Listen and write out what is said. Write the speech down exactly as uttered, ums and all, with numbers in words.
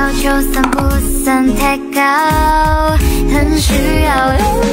求算不算太高？很需要勇